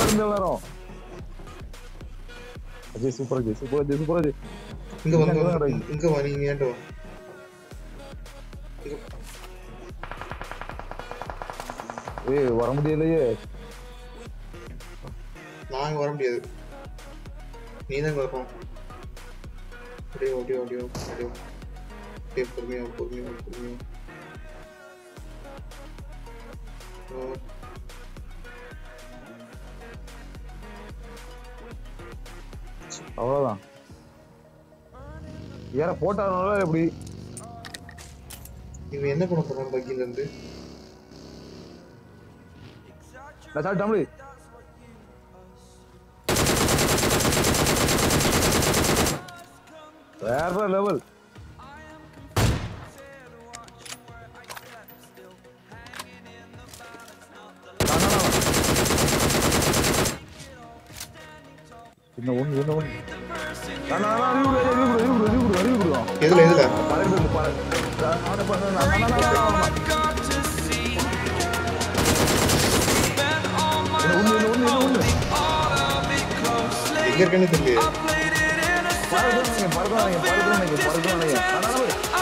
எல்லாரும் Ajay super Ajay super Ajay இங்க வந்து இங்க வா நீங்க ஏண்டோ ஏய் வர முடியலையே நான் வர முடியாது நீ தான் வரணும் ஆடியோ பொறுமையா அவ்வளவுதான் யார போட்டானால எப்படி இவன் என்ன பண்ண போறான் பக்கில இருந்து லசால் டம்ளி வேற லெவல் இன்னும் எதுல எங்க இருக்குன்னு தெரியல